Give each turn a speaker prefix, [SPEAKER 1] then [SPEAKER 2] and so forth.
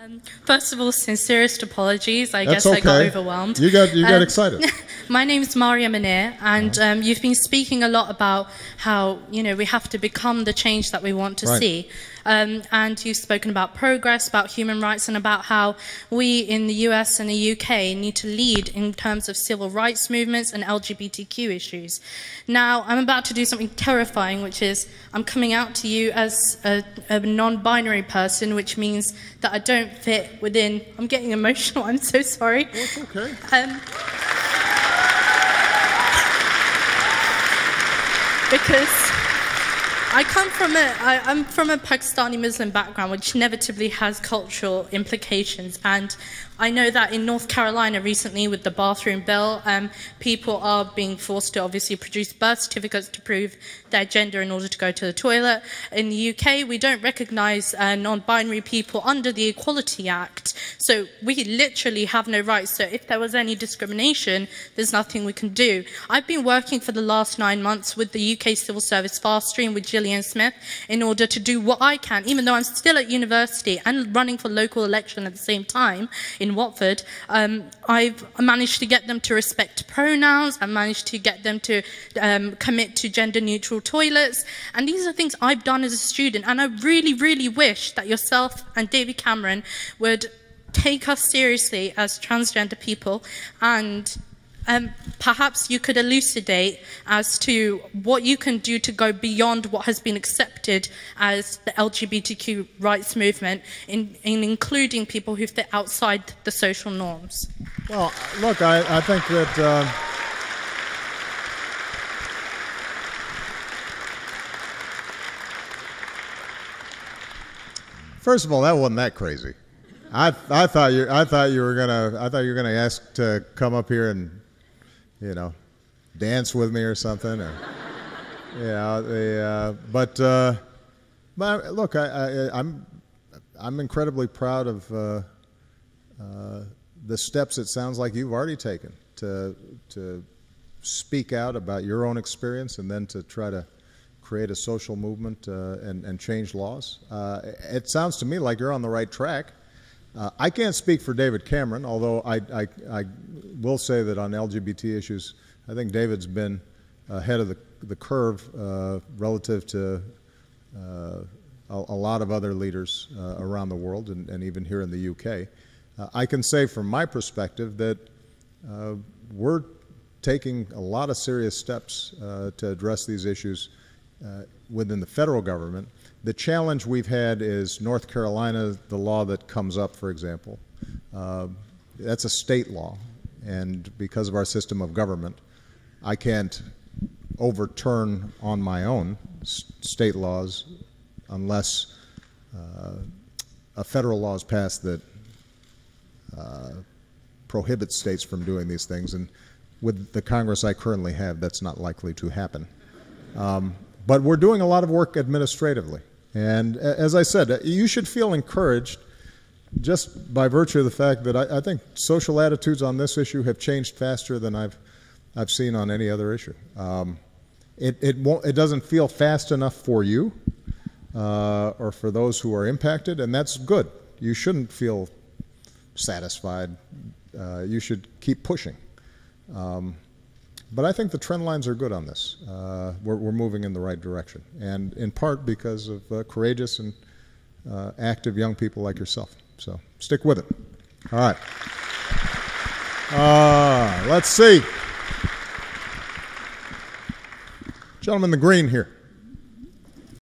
[SPEAKER 1] First of all, sincerest apologies. I
[SPEAKER 2] That's
[SPEAKER 1] guess I got
[SPEAKER 2] okay.
[SPEAKER 1] overwhelmed.
[SPEAKER 2] You got excited.
[SPEAKER 1] My name is Maria Munir, and you've been speaking a lot about how we have to become the change that we want to see. And you've spoken about progress, about human rights, and about how we in the US and the UK need to lead in terms of civil rights movements and LGBTQ issues. Now, I'm about to do something terrifying, which is I'm coming out to you as a non-binary person, which means that I don't fit within... I'm getting emotional, I'm so sorry.
[SPEAKER 2] Oh, it's okay.
[SPEAKER 1] Because I'm from a Pakistani Muslim background, which inevitably has cultural implications, and I know that in North Carolina recently with the bathroom bill, people are being forced to obviously produce birth certificates to prove their gender in order to go to the toilet. In the UK, we don't recognise non-binary people under the Equality Act, so we literally have no rights. So if there was any discrimination, there's nothing we can do. I've been working for the last 9 months with the UK Civil Service Fast Stream with Gillian Smith in order to do what I can, even though I'm still at university and running for local election at the same time in Watford. I've managed to get them to respect pronouns. I've managed to get them to commit to gender-neutral toilets. And these are things I've done as a student. And I really, really wish that yourself and David Cameron would take us seriously as transgender people, and perhaps you could elucidate as to what you can do to go beyond what has been accepted as the LGBTQ rights movement, in including people who fit outside the social norms.
[SPEAKER 2] Well, look, I think that first of all, that wasn't that crazy. I thought you were gonna ask to come up here and dance with me or something, or but look, I'm incredibly proud of the steps it sounds like you've already taken to speak out about your own experience, and then to try to create a social movement and change laws. It sounds to me like you're on the right track. I can't speak for David Cameron, although I will say that on LGBT issues, I think David's been ahead of the curve relative to a lot of other leaders around the world, and even here in the UK. I can say from my perspective that we're taking a lot of serious steps to address these issues within the federal government. The challenge we've had is North Carolina, the law that comes up, for example. That's a state law, and because of our system of government, I can't overturn on my own state laws unless a federal law is passed that prohibits states from doing these things, and with the Congress I currently have, that's not likely to happen. But we're doing a lot of work administratively. And as I said, you should feel encouraged just by virtue of the fact that I think social attitudes on this issue have changed faster than I've seen on any other issue. It doesn't feel fast enough for you or for those who are impacted, and that's good. You shouldn't feel satisfied. You should keep pushing. But I think the trend lines are good on this. We're moving in the right direction, and in part because of courageous and active young people like yourself. So stick with it. All right. Let's see. Gentleman in the green here.